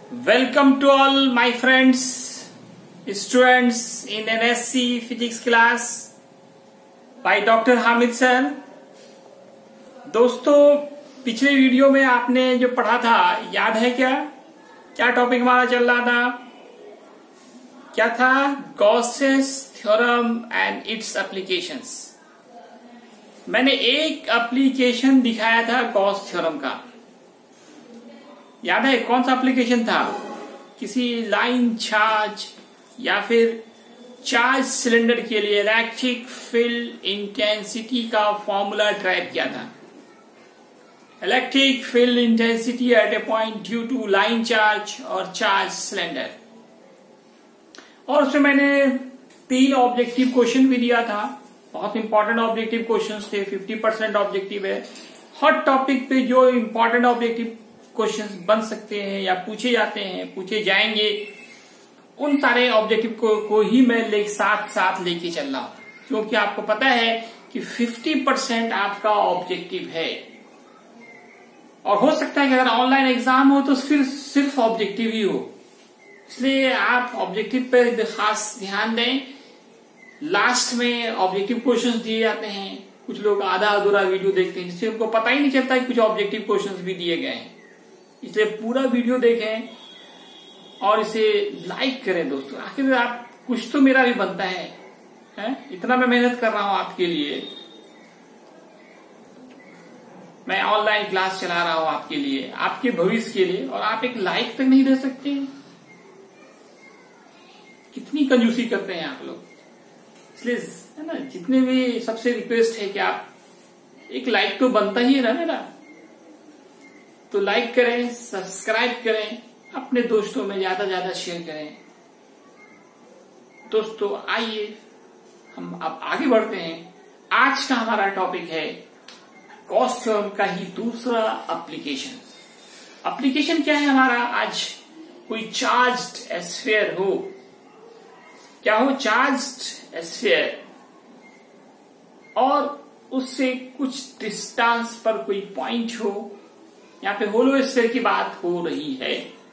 Welcome to all my friends, students in NSC Physics class by Dr. Hamid sir। दोस्तों, पिछले video में आपने जो पढ़ा था याद है क्या? क्या टॉपिक हमारा चल रहा था? क्या था? Gauss's theorem and its applications. मैंने एक एप्लीकेशन दिखाया था गॉस थ्योरम का, याद है? कौन सा एप्लीकेशन था? किसी लाइन चार्ज या फिर चार्ज सिलेंडर के लिए इलेक्ट्रिक फील्ड इंटेंसिटी का फॉर्मूला ड्राइव किया था। Electric field intensity at a point due to line charge और चार्ज सिलेंडर। और उसमें मैंने 3 ऑब्जेक्टिव क्वेश्चन भी दिया था। बहुत इंपॉर्टेंट ऑब्जेक्टिव क्वेश्चंस थे, 50% ऑब्जेक्टिव है। हर टॉपिक पे जो इंपॉर्टेंट ऑब्जेक्टिव क्वेश्चंस बन सकते हैं या पूछे जाते हैं, पूछे जाएंगे, उन सारे ऑब्जेक्टिव को ही मैं साथ लेके चल रहा हूं, क्योंकि आपको पता है कि 50% आपका ऑब्जेक्टिव है। और हो सकता है कि अगर ऑनलाइन एग्जाम हो तो फिर सिर्फ ऑब्जेक्टिव ही हो, इसलिए आप ऑब्जेक्टिव पर खास ध्यान दें। लास्ट में ऑब्जेक्टिव क्वेश्चंस दिए जाते हैं। कुछ लोग आधा अधूरा वीडियो देखते हैं जिससे उनको पता ही नहीं चलता कि कुछ ऑब्जेक्टिव क्वेश्चंस भी दिए गए हैं। इसलिए पूरा वीडियो देखें और इसे लाइक करें दोस्तों। आखिर आप कुछ तो मेरा भी बनता है? इतना मैं मेहनत कर रहा हूं आपके लिए, मैं ऑनलाइन क्लास चला रहा हूं आपके लिए, आपके भविष्य के लिए, और आप एक लाइक तक नहीं दे सकते? कितनी कंजूसी करते हैं आप लोग। इसलिए है ना, जितने भी सबसे रिक्वेस्ट है कि आप एक लाइक तो बनता ही है ना मेरा, तो लाइक करें, सब्सक्राइब करें, अपने दोस्तों में ज्यादा शेयर करें। दोस्तों आइए हम अब आगे बढ़ते हैं। आज का हमारा टॉपिक है गॉस थ्योरम का ही दूसरा एप्लीकेशन। एप्लीकेशन क्या है हमारा आज? कोई चार्ज्ड स्फीयर हो, क्या हो? चार्ज्ड स्फीयर, और उससे कुछ डिस्टेंस पर कोई पॉइंट हो। यहाँ पे होलो स्फीयर की बात हो रही है।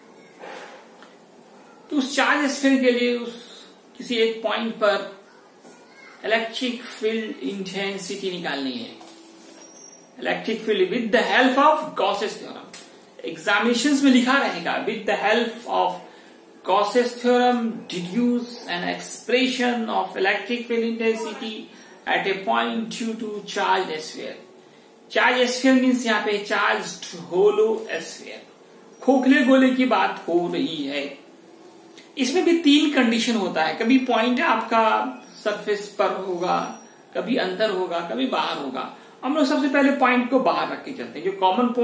तो उस चार्ज स्फीयर के लिए उस किसी एक पॉइंट पर इलेक्ट्रिक फील्ड इंटेंसिटी निकालनी है। Electric field with the help of Gauss's theorem. Examinations में लिखा रहेगा with the help of Gauss's theorem deduce an expression of electric field intensity at a point due to charge sphere. Charge sphere means यहाँ पे charged hollow sphere, खोखले गोले की बात हो रही है। इसमें भी 3 कंडीशन होता है। कभी पॉइंट आपका सरफेस पर होगा, कभी अंदर होगा, कभी बाहर होगा। हम लोग सबसे पहले पॉइंट को बाहर रख के चलते हैं।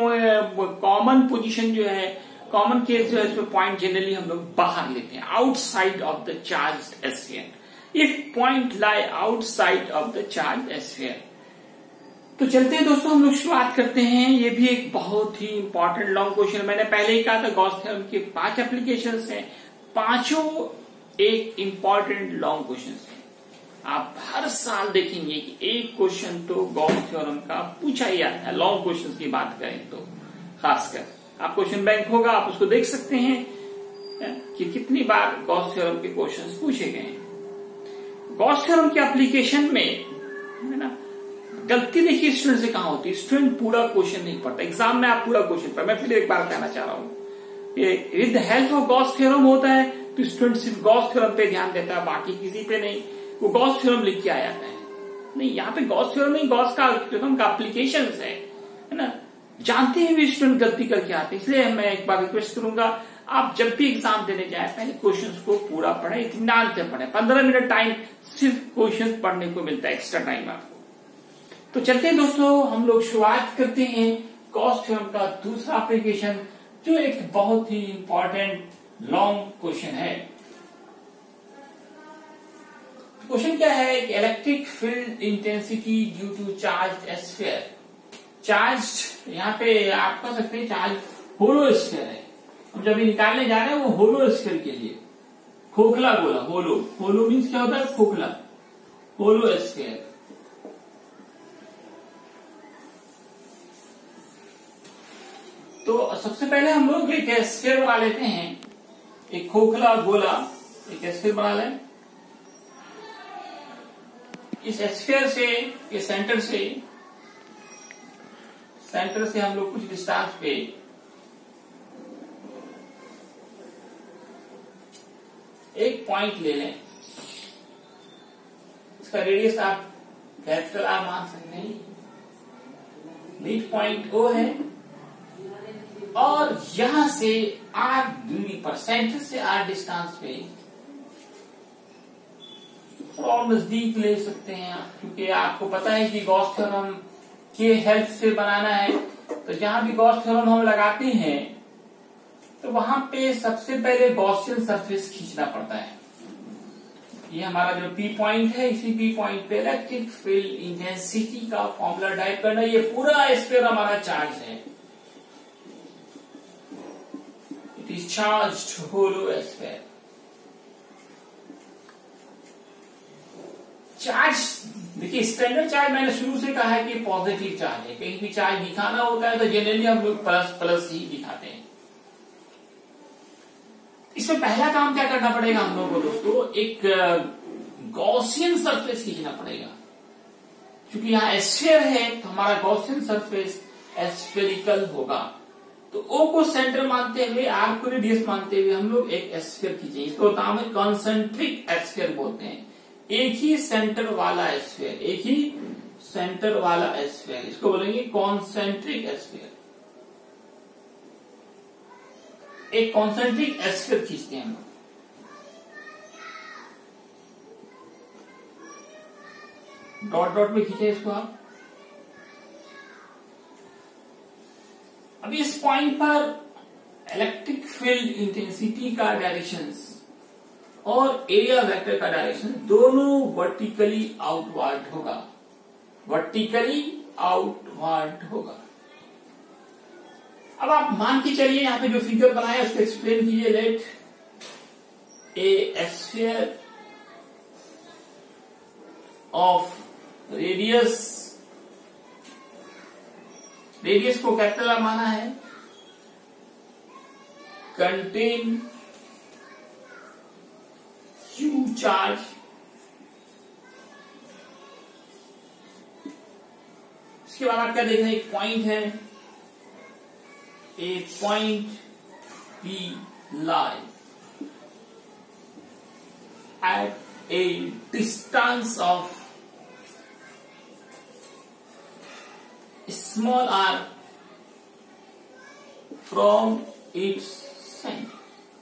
जो कॉमन पोजीशन जो है, कॉमन केस जो है, इसमें पॉइंट जनरली हम लोग बाहर लेते हैं, outside of the charged sphere. If point lie outside of the charge sphere. तो चलते हैं दोस्तों, हम लोग शुरुआत करते हैं। ये भी एक बहुत ही इंपॉर्टेंट लॉन्ग क्वेश्चन। मैंने पहले ही कहा था गॉस थ्योरम के 5 एप्लीकेशंस हैं, पांचों एक इंपॉर्टेंट लॉन्ग क्वेश्चन हैं। आप हर साल देखेंगे कि एक क्वेश्चन तो गॉस थ्योरम का पूछा ही आता है। लॉन्ग क्वेश्चन की बात करें तो खासकर आप क्वेश्चन बैंक होगा, आप उसको देख सकते हैं कि कितनी बार गॉस थ्योरम के क्वेश्चन पूछे गए हैं। गॉस थ्योरम के एप्लीकेशन में है ना, गलती देखिए स्टूडेंट से कहां होती है। स्टूडेंट पूरा क्वेश्चन नहीं पढ़ता। एग्जाम में आप पूरा क्वेश्चन पढ़, मैं फिर एक बार कहना चाह रहा हूं, with the help of Gauss theorem होता है तो स्टूडेंट सिर्फ गॉस थ्योरम पे ध्यान देता है, बाकी किसी पे नहीं। वो गॉस थ्योरम लिख के आ जाता है। नहीं, यहाँ पे गॉस थ्योरम नहीं, गॉस का थ्योरम का एप्लीकेशन है ना। जानते हैं भी स्टूडेंट गलती करके आते हैं। इसलिए मैं एक बार रिक्वेस्ट करूंगा, आप जब भी एग्जाम देने जाए पहले क्वेश्चन को पूरा पढ़े, इत्मीनान से पढ़े। 15 मिनट टाइम सिर्फ क्वेश्चन पढ़ने को मिलता है, एक्स्ट्रा टाइम आपको। तो चलते हैं दोस्तों, हम लोग शुरुआत करते हैं गॉस थ्योरम का दूसरा एप्लीकेशन, जो एक बहुत ही इंपॉर्टेंट लॉन्ग क्वेश्चन है। क्वेश्चन क्या है? Electric field intensity due to charge sphere. Charge यहाँ पे आप कह सकते हैं चार्ज होलो स्फीयर है। हम जब निकालने जा रहे हैं वो होलो स्फीयर के लिए, खोखला गोला। होलो मीन्स क्या होता है? खोखला, होलो स्फीयर। तो सबसे पहले हम लोग एक स्फीयर बना लेते हैं, एक खोखला गोला एक स्फीयर बना लें। इस स्फीयर से, ये सेंटर से हम लोग कुछ डिस्टेंस पे एक पॉइंट ले लें। इसका रेडियस आप कैपिटल आर मान सकते हैं। मिड पॉइंट O है और यहां से R दूरी पर, सेंटर से R डिस्टेंस पे और नजदीक ले सकते हैं आप, क्योंकि आपको पता है कि गॉस थ्योरम के हेल्प से बनाना है। तो जहां भी गॉस थ्योरम हम लगाते हैं तो वहां पे सबसे पहले गॉसियन सरफेस खींचना पड़ता है। ये हमारा जो P पॉइंट है, इसी P पॉइंट पे इलेक्ट्रिक फील्ड इंटेंसिटी का फॉर्मूला टाइप करना। ये पूरा स्फीयर हमारा चार्ज है, it is charged hollow sphere. Charge देखिए, स्टैंडर्ड चार्ज मैंने शुरू से कहा है कि पॉजिटिव चार्ज है। कहीं भी चार्ज दिखाना होता है तो जनरली हम लोग प्लस प्लस ही दिखाते हैं। इसमें पहला काम क्या करना पड़ेगा हम लोगों को दोस्तों, एक गॉसियन सरफेस खींचना पड़ेगा। क्योंकि यहाँ स्फीयर है तो हमारा गॉसियन सरफेस स्फेरिकल होगा। तो O को सेंटर मानते हुए, R को रेडियस मानते हुए हम लोग एक स्फीयर खींचेंगे। इसको नाम है कॉन्सेंट्रिक स्फीयर बोलते हैं। एक ही सेंटर वाला स्फीयर, एक ही सेंटर वाला स्फीयर, इसको बोलेंगे कॉन्सेंट्रिक स्फीयर। एक कॉन्सेंट्रिक स्फीयर खींचते हैं हम लोग। डॉट डॉट में खींचे इसको आप। अब इस पॉइंट पर इलेक्ट्रिक फील्ड इंटेंसिटी का डायरेक्शंस और एरिया वेक्टर का डायरेक्शन दोनों वर्टिकली आउटवर्ड होगा, वर्टिकली आउटवर्ड होगा। अब आप मान के चलिए, यहां पे जो फिगर बनाया उसको एक्सप्लेन कीजिए। Let a sphere of radius को कैपिटल आर माना है, कंटेन Q चार्ज, इसके बाद आप क्या देख रहे हैं, एक पॉइंट है, एक point P lie at a distance of small r from its center।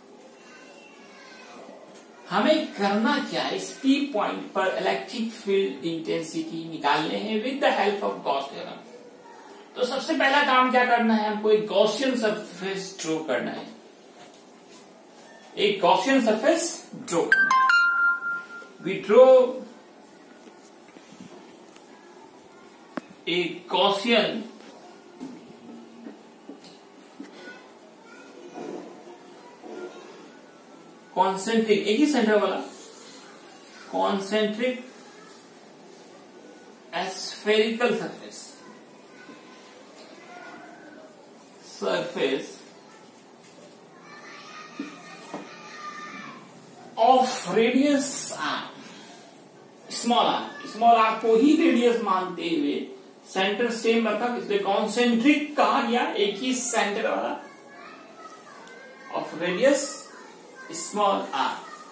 हमें करना क्या है, इस P पॉइंट पर इलेक्ट्रिक फील्ड इंटेंसिटी निकालने हैं with the help of Gauss theorem. तो सबसे पहला काम क्या करना है, हमको एक गॉसियन सरफेस ड्रॉ करना है। एक गॉसियन सरफेस ड्रॉ करना है। We draw a Gaussian concentric, एक ही सेंटर वाला concentric spherical surface of radius r, small r को ही रेडियस मानते हुए सेंटर सेम रखा, इसलिए कॉन्सेंट्रिक कहा गया, एक ही सेंटर वाला, of radius small r।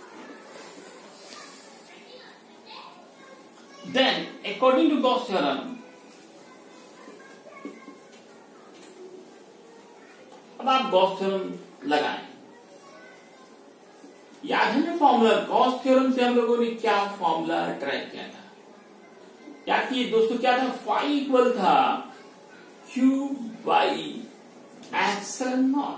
Then according to Gauss theorem, अब आप गॉस थ्योरम लगाएं। याद है ना फॉर्मूला, गॉस थ्योरम से हम लोगों ने क्या फॉर्मूला ट्राई किया था, याद कीजिए दोस्तों, क्या था, फाई इक्वल था Q by epsilon nought.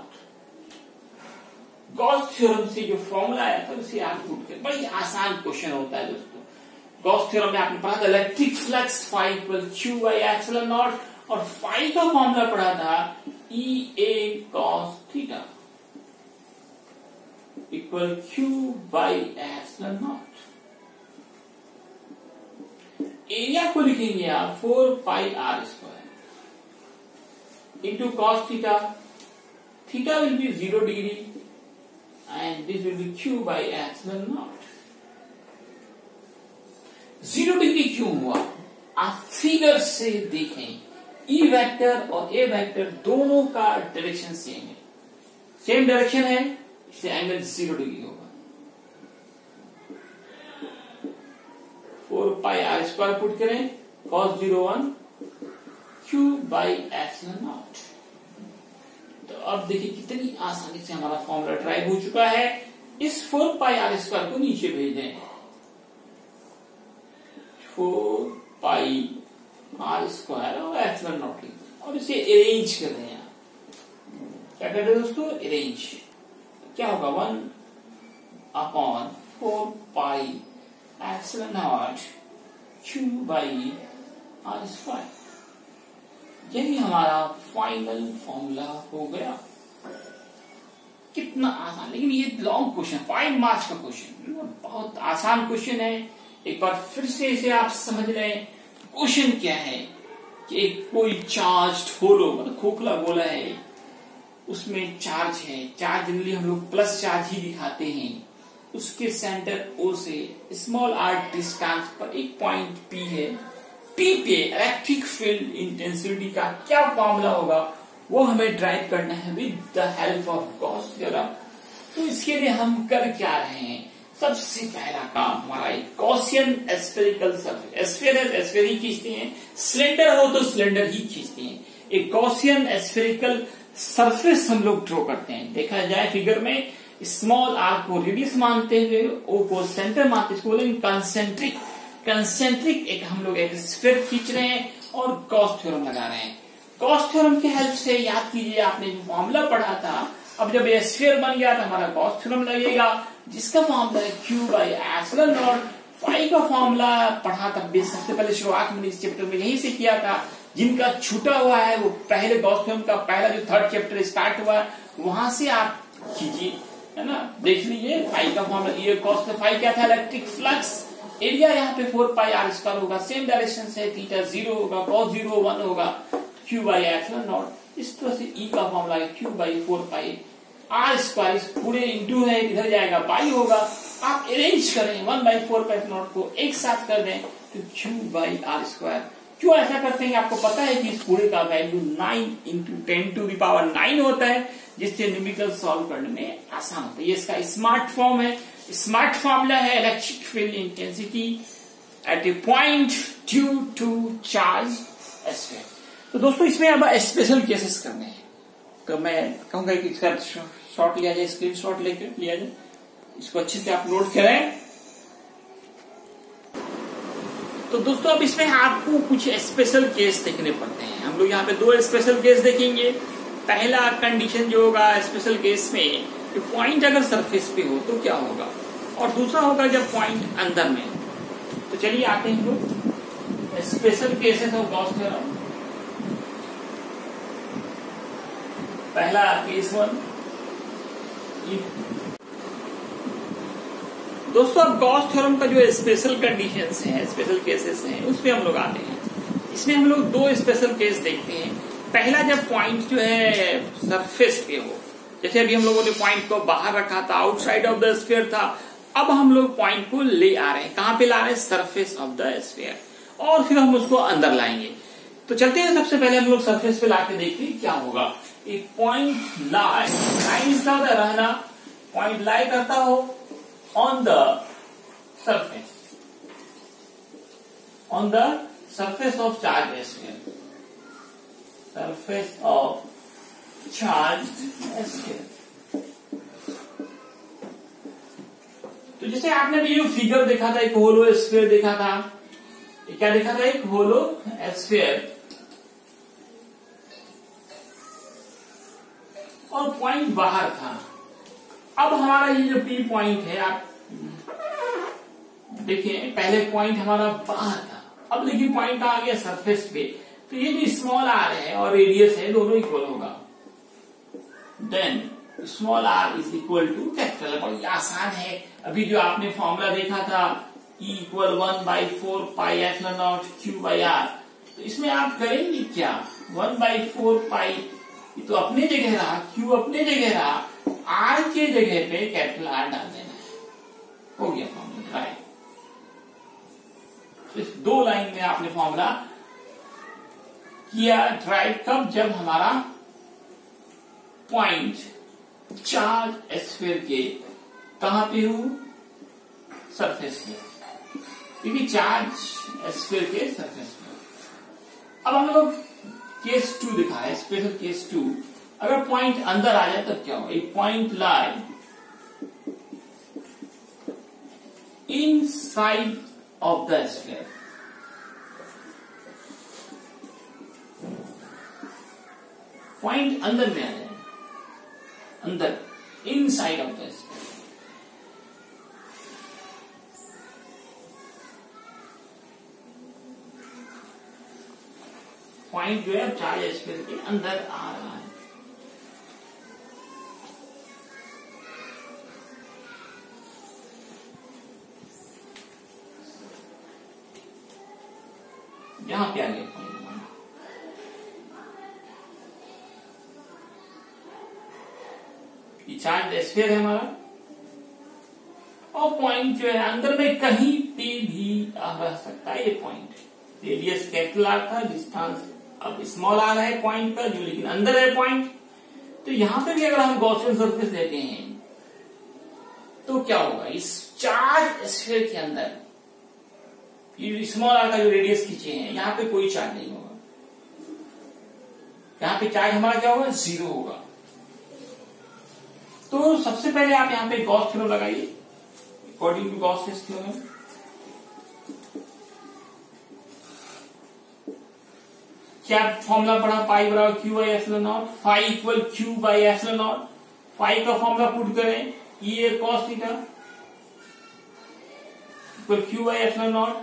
Gauss theorem से जो फॉर्मूला आया था उसे आप पुट कर, बड़ी आसान क्वेश्चन होता है दोस्तों। गॉस थ्योरम में आपने पढ़ा था electric flux phi equal Q by epsilon nought, और फाई का फॉर्मूला पढ़ा था EA cos theta equal Q by epsilon not. Area को लिखेंगे आप 4 pi r square into cos theta theta will be 0 degree and this will be Q by epsilon nought. 0 degree क्यों हुआ? आप फिगर से देखें, ई वेक्टर और ए vector दोनों का डायरेक्शन सेम है, सेम डायरेक्शन है, इसलिए एंगल 0 डिग्री होगा। 4 पाई आर स्क्वायर पुट करें, cos 01 Q by epsilon nought. तो अब देखिए कितनी आसानी से हमारा फॉर्मूला ड्राइव हो चुका है। इस 4 पाई आर स्क्वायर को नीचे भेज दें, 4 पाई आर स्क्वायर और एप्सिलॉन नॉट लिख दें और इसे अरेंज कर दें। क्या कर रहे हैं दोस्तों? अरेंज। क्या होगा? 1 upon 4 pi epsilon nought Q by R square. यही हमारा फाइनल फॉर्मूला हो गया। कितना आसान, लेकिन ये लॉन्ग क्वेश्चन, 5 मार्क्स का क्वेश्चन, बहुत आसान क्वेश्चन है। एक बार फिर से इसे आप समझ लें। क्वेश्चन क्या है कि एक कोई चार्ज होलो, मतलब खोखला गोला है, उसमें चार्ज है। चार्ज जनरली हम लोग प्लस चार्ज ही दिखाते हैं। उसके सेंटर ओ से स्मॉल r डिस्टेंस पर एक पॉइंट P है। P पे इलेक्ट्रिक फील्ड इंटेंसिटी का क्या फॉर्मूला होगा वो हमें ड्राइव करना है with the help of Gauss theorem. तो इसके लिए हम कर क्या रहे हैं? सबसे पहला काम हमारा एक गॉसियन स्फेरिकल सरफेस, स्फेयर ही खींचते हैं, सिलेंडर हो तो सिलेंडर ही खींचते हैं। एक गॉसियन स्फेरिकल सरफेस हम लोग ड्रॉ करते हैं। देखा जाए फिगर में, स्मॉल आर को रेडियस मानते हुए, ओ को सेंटर मानते हुए, इसको बोलेंगे कंसेंट्रिक। कंसेंट्रिक एक हम लोग एक स्फीयर खींच रहे हैं और गॉस थ्योरम लगा रहे हैं। गॉस थ्योरम की हेल्प से याद कीजिए, आपने जो फॉर्मूला पढ़ा था, अब जब ये स्फीयर बन गया तो हमारा गॉस थ्योरम लगेगा, जिसका फॉर्मूला है Q by epsilon not. Phi का फॉर्मूला पढ़ा था सबसे पहले शुरुआत में इस चैप्टर में यहीं से किया था। जिनका छूटा हुआ है वो पहले गॉस थ्योरम का पहला जो 3rd चैप्टर स्टार्ट हुआ है वहां से आप कीजिए, है ना। देख लीजिए फाई का फॉर्मूला, ये कॉस फाई क्या था? Electric flux. एरिया यहाँ पे 4 पाई आर स्क्वायर होगा, सेम डायरेक्शन से, थीटा 0 होगा, cos 0 1 होगा, Q बाई एप्सिलॉन नॉट। इस तरह से E का फॉर्मूला है Q by 4 pi R square, इस पूरे इंटू है, इधर जाएगा पाई होगा। आप अरेंज करें 1 बाई 4 पाई नॉट को एक साथ कर दें तो Q बाई आर स्क्वायर। क्यों ऐसा करते हैं? आपको पता है कि इस पूरे का value 9 into 10 to the power 9 होता है, जिससे न्यूमेरिकल सॉल्व करने में आसान होता है। ये इसका स्मार्ट फॉर्म है। स्मार्ट फॉर्मूला है electric field intensity at a point due to charge sphere. तो दोस्तों इसमें अब स्पेशल केसेस करने हैं, तो मैं कहूंगा कि इसका शॉट लिया जाए, स्क्रीन शॉट लेकर लिया जाए, इसको अच्छे से आप नोट करें। तो दोस्तों अब इसमें आपको कुछ स्पेशल केस देखने पड़ते हैं। हम लोग यहाँ पे 2 स्पेशल केस देखेंगे। पहला कंडीशन जो होगा स्पेशल केस में, कि पॉइंट अगर सरफेस पे हो तो क्या होगा, और दूसरा होगा जब पॉइंट अंदर में। तो चलिए आते हैं लोग special cases of Gauss theorem. पहला केस 1। दोस्तों अब गॉस थ्योरम का जो स्पेशल कंडीशंस हैं, स्पेशल केसेस हैं, उसमें हम लोग आते हैं। इसमें हम लोग 2 स्पेशल केस देखते हैं। पहला जब पॉइंट जो है सरफेस पे हो, जैसे अभी हम लोगों ने पॉइंट को बाहर रखा था, आउटसाइड ऑफ द स्फीयर था, अब हम लोग पॉइंट को ले आ रहे हैं, कहां पे ला रहे हैं? सरफेस ऑफ द स्फीयर, और फिर हम उसको अंदर लाएंगे। तो चलते हैं, सबसे पहले हम लोग सरफेस पे लाके देखते हैं क्या होगा। एक पॉइंट लाइन इसका रहना, पॉइंट लाई करता हो on the surface of charged sphere, surface of charged sphere। तो जैसे आपने भी ये फिगर देखा था, एक होलो स्फीयर देखा था, क्या देखा था? एक होलो स्फीयर, और पॉइंट बाहर था। अब हमारा ये जो P पॉइंट है, आप देखिए पहले पॉइंट हमारा बाहर था, अब देखिए पॉइंट आ गया सरफेस पे। तो ये जो स्मॉल आर है और रेडियस है दोनों इक्वल होगा, then small r is equal to capital. बड़ी आसान है। अभी जो आपने फॉर्मूला देखा था E equal 1 by 4 pi epsilon nought Q by R, तो इसमें आप करेंगे क्या? 1 बाई 4 पाई तो अपने जगह रहा, क्यू अपने जगह रहा, आर के जगह पे कैपिटल आर डाल देना है, हो गया फॉर्मूला राइट। तो इस 2 लाइन में आपने फॉर्मूला किया ड्राइव कब, जब हमारा पॉइंट चार्ज एस्फीयर के कहां पे हो, सरफेस पे, क्योंकि चार्ज एस्फीयर के सरफेस पे। अब हम लोग केस 2 दिखा है, स्पेशल केस 2। अगर पॉइंट अंदर आ जाए तब क्या होगा, एक point lie inside of the sphere, point अंदर में आ जाए, अंदर inside of the sphere. Point जो है चार्ज स्फीयर के अंदर आ रहा है। यहां पे आ गया पॉइंट, ये चार्ज स्फीयर है हमारा, और पॉइंट जो है अंदर में कहीं पे भी रह सकता है। ये पॉइंट रेडियस कैपिटल आर था, डिस्टेंस अब स्मॉल आर है पॉइंट का, जो लेकिन अंदर है पॉइंट। तो यहां पे भी अगर हम गॉसियन सरफेस लेते हैं तो क्या होगा, इस चार्ज स्फीयर के अंदर ये स्मॉल आर का जो रेडियस खींचे हैं, यहां पे कोई चार्ज नहीं होगा, यहां पे चार्ज हमारा क्या होगा, 0 होगा। तो सबसे पहले आप यहां पे गॉस थ्योरम लगाइए, अकॉर्डिंग टू गॉस थ्योरम। क्या फॉर्मूला पढ़ा, पाई बराबर Q by epsilon not, phi equal Q by epsilon not. Phi का फॉर्मूला पुट करें, ये cos theta equal Q by epsilon not.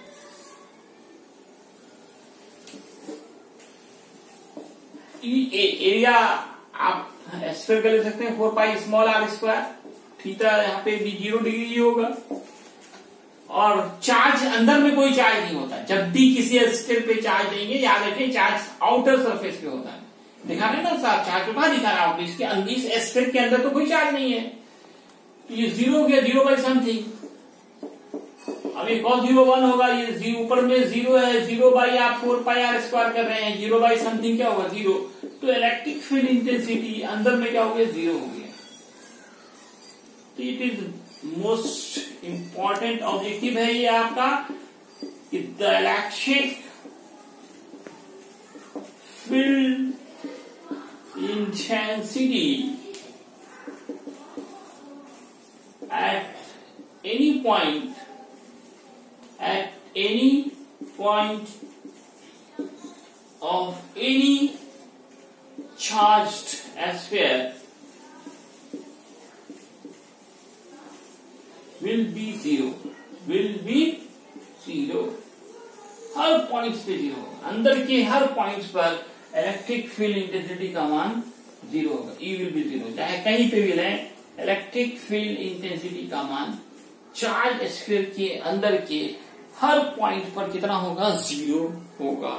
Area आप स्फीयर का ले सकते हैं 4 pi small R square, theta यहाँ पे भी 0 डिग्री ही होगा। और चार्ज अंदर में कोई चार्ज नहीं होता, जब भी किसी स्फीयर पे चार्ज देंगे याद रखें चार्ज आउटर सरफेस पे होता है। दिखा रहे ना साहब, चार्ज कहां दिखा रहा है, इसके अंदर इस स्फीयर के अंदर तो कोई चार्ज नहीं है, तो ये 0 हो गया, 0 बाई समथिंग। अब ये cos 0 1 होगा, ये ऊपर में 0 है, 0 बाई आप 4 पाई आर स्क्वायर कर रहे हैं, 0 बाई समथिंग क्या होगा, 0। तो इलेक्ट्रिक फील्ड इंटेंसिटी अंदर में क्या हो गया, 0 हो गया। तो it is most important objective है ये आपका, कि the electric field intensity at any point of any charged sphere will be zero, हर पॉइंट्स पे 0 होगा, अंदर के हर पॉइंट्स पर इलेक्ट्रिक फील्ड इंटेंसिटी का मान 0 होगा, E विल बी 0, चाहे कहीं पे भी रहें, इलेक्ट्रिक फील्ड इंटेंसिटी का मान चार्ज स्फीयर के अंदर के हर पॉइंट पर कितना होगा, 0 होगा।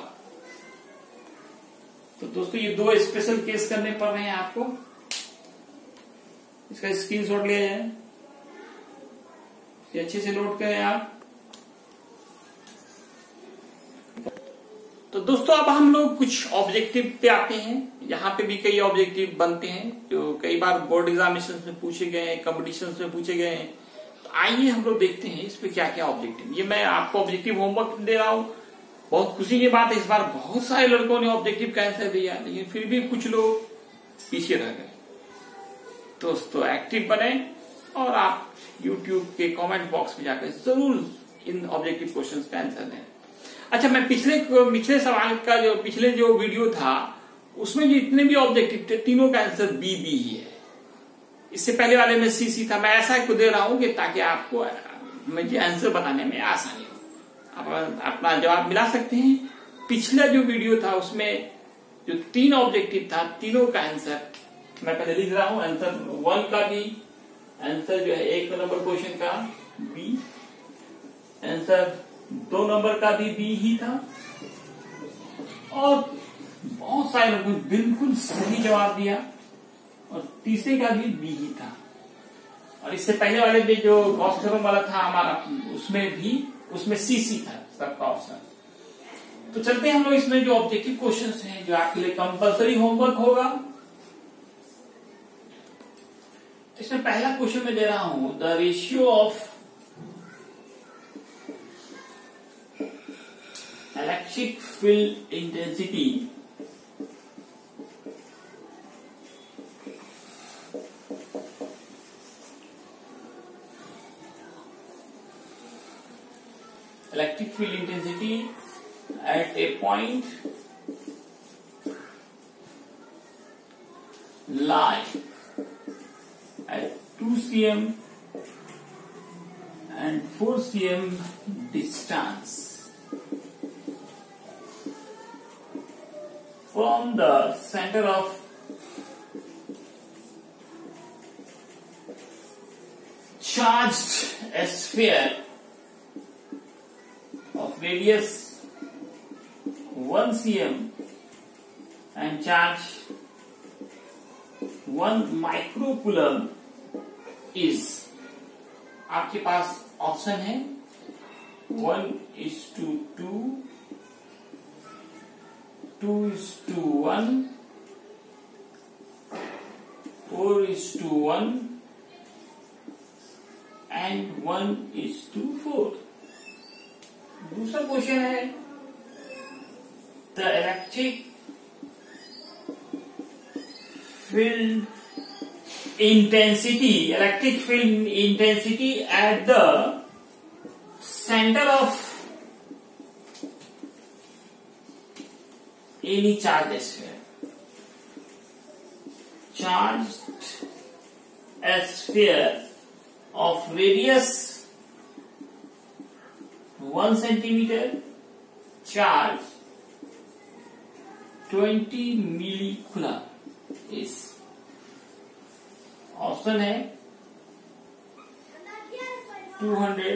तो दोस्तों ये 2 स्पेशल केस करने पड़ रहे हैं आपको, इसका स्क्रीनशॉट लिया जाए, अच्छे से नोट करें आप। तो दोस्तों अब हम लोग कुछ ऑब्जेक्टिव पे आते हैं, यहाँ पे भी कई ऑब्जेक्टिव बनते हैं जो कई बार बोर्ड एग्जामिनेशन में पूछे गए हैं, कॉम्पिटिशन में पूछे गए हैं। तो आइए हम लोग देखते हैं इस पे क्या क्या ऑब्जेक्टिव। ये मैं आपको ऑब्जेक्टिव होमवर्क दे रहा हूँ, बहुत खुशी की बात है, इस बार बहुत सारे लड़कों ने ऑब्जेक्टिव का आंसर दिया, लेकिन फिर भी कुछ लोग पीछे रह गए। दोस्तों एक्टिव बने और आप YouTube के कमेंट बॉक्स में जाकर जरूर इन ऑब्जेक्टिव क्वेश्चंस का आंसर दें। अच्छा, मैं पिछले सवाल का जो पिछले जो वीडियो था उसमें जो इतने भी ऑब्जेक्टिव थे तीनों का आंसर बी ही है। इससे पहले वाले में सी था। मैं ऐसा को दे रहा हूं कि ताकि आपको मुझे आंसर बताने में आसानी हो, आप अपना जवाब मिला सकते हैं। पिछला जो वीडियो था उसमें जो 3 ऑब्जेक्टिव था तीनों का आंसर मैं पहले लिख रहा हूं। आंसर 1 का भी आंसर जो है 1 नंबर क्वेश्चन का बी, आंसर 2 नंबर का भी बी ही था, और बहुत सारे लोगों ने बिल्कुल सही जवाब दिया और तीसरे का भी बी ही था। और इससे पहले वाले भी जो गॉस थ्योरम वाला था हमारा, उसमें सी था सबका ऑप्शन। तो चलते हैं हम लोग इसमें जो ऑब्जेक्टिव क्वेश्चंस हैं जो आपके लिए कंपलसरी होमवर्क होगा। इसमें पहला क्वेश्चन मैं दे रहा हूं, the ratio of electric field intensity at a point lie at 2 cm and 4 cm distance from the center of charged sphere of radius 1 cm and charge 1 microcoulomb is, आपके पास option है 1:2, 2:1, 4:1 and 1:4। दूसरा question है the electric field intensity at the center of any charged sphere. Charged sphere of radius 1 centimeter, charge 20 millicoulomb is, option है 200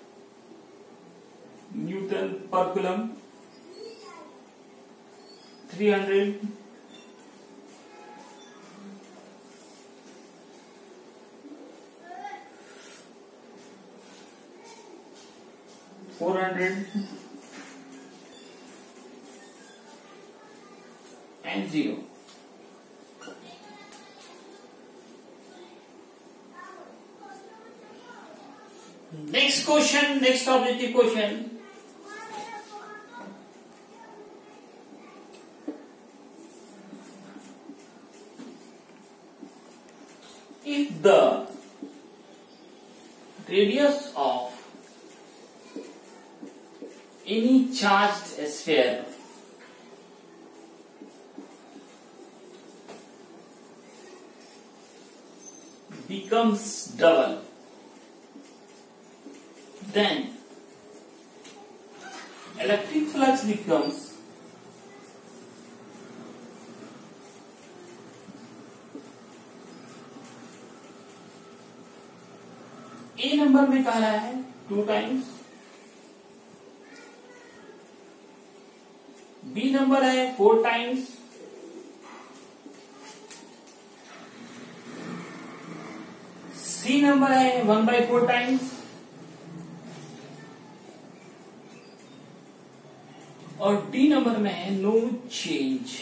newton पर coulomb, 300 400 and 0। Next question, next objective question. If the radius of any charged sphere becomes double, then electric flux becomes A number में कह रहा है 2 times, B number है 4 times, C number है 1/4 times और D number में है no change,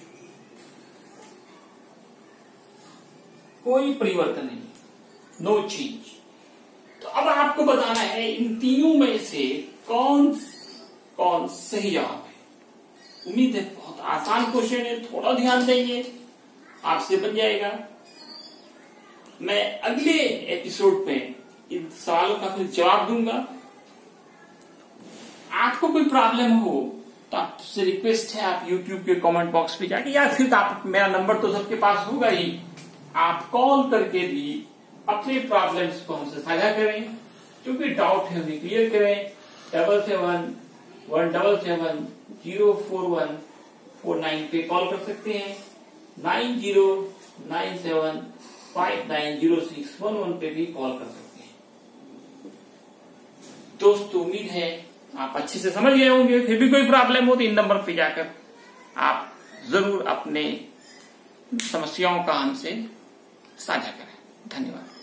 कोई परिवर्तन नहीं, नो चेंज। तो अब आपको बताना है इन तीनों में से कौन कौन सही जवाब है। उम्मीद है बहुत आसान क्वेश्चन है, थोड़ा ध्यान देंगे आपसे बन जाएगा। मैं अगले एपिसोड पे इन सवालों का फिर जवाब दूंगा। आपको कोई प्रॉब्लम हो तो आपसे रिक्वेस्ट है आप YouTube के कमेंट बॉक्स पे जाके, या फिर आप, मेरा नंबर तो सबके पास होगा ही, आप कॉल करके भी अपने प्रॉब्लम्स को हमसे साझा करें, जो भी डाउट है उन्हें क्लियर करें। 7717104149 पे कॉल कर सकते हैं, 9097590611 पे भी कॉल कर सकते हैं। दोस्तों उम्मीद है आप अच्छे से समझ गए होंगे। फिर भी कोई प्रॉब्लम हो तो इन नंबर पे जाकर आप जरूर अपने समस्याओं का हमसे साझा करें। धन्यवाद।